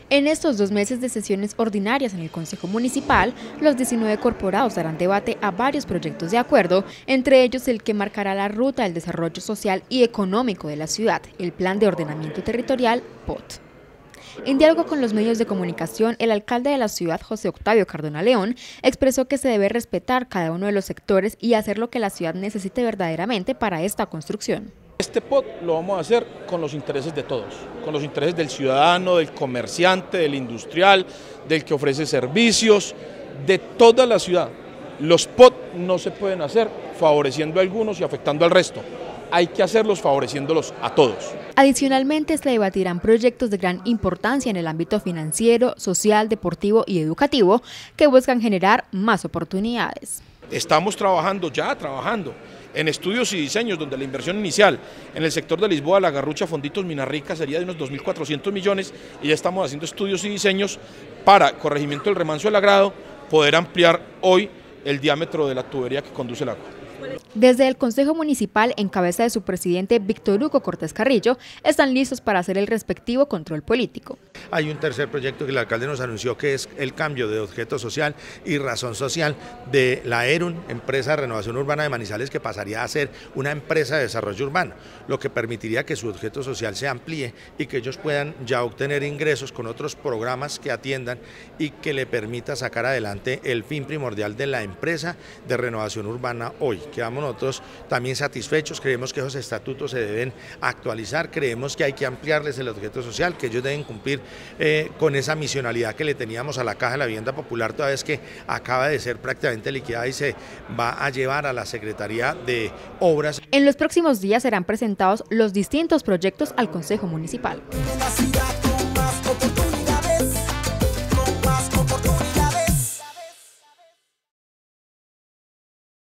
En estos 2 meses de sesiones ordinarias en el Consejo Municipal, los 19 corporados darán debate a varios proyectos de acuerdo, entre ellos el que marcará la ruta del desarrollo social y económico de la ciudad, el Plan de Ordenamiento Territorial, POT. En diálogo con los medios de comunicación, el alcalde de la ciudad, José Octavio Cardona León, expresó que se debe respetar cada uno de los sectores y hacer lo que la ciudad necesite verdaderamente para esta construcción. Este POT lo vamos a hacer con los intereses de todos, con los intereses del ciudadano, del comerciante, del industrial, del que ofrece servicios, de toda la ciudad. Los POT no se pueden hacer favoreciendo a algunos y afectando al resto. Hay que hacerlos favoreciéndolos a todos. Adicionalmente, se debatirán proyectos de gran importancia en el ámbito financiero, social, deportivo y educativo que buscan generar más oportunidades. Estamos trabajando en estudios y diseños donde la inversión inicial en el sector de Lisboa, La Garrucha, Fonditos, Minarrica sería de unos 2.400 millones y ya estamos haciendo estudios y diseños para corregimiento del remanso del Agrado, poder ampliar hoy el diámetro de la tubería que conduce el agua. Desde el Consejo Municipal, en cabeza de su presidente Víctor Hugo Cortés Carrillo, están listos para hacer el respectivo control político. Hay un tercer proyecto que el alcalde nos anunció, que es el cambio de objeto social y razón social de la ERUN, Empresa de Renovación Urbana de Manizales, que pasaría a ser una empresa de desarrollo urbano, lo que permitiría que su objeto social se amplíe y que ellos puedan ya obtener ingresos con otros programas que atiendan y que le permita sacar adelante el fin primordial de la empresa de renovación urbana hoy. Quedamos nosotros también satisfechos, creemos que esos estatutos se deben actualizar, creemos que hay que ampliarles el objeto social, que ellos deben cumplir con esa misionalidad que le teníamos a la Caja de la Vivienda Popular, toda vez que acaba de ser prácticamente liquidada y se va a llevar a la Secretaría de Obras. En los próximos días serán presentados los distintos proyectos al Consejo Municipal.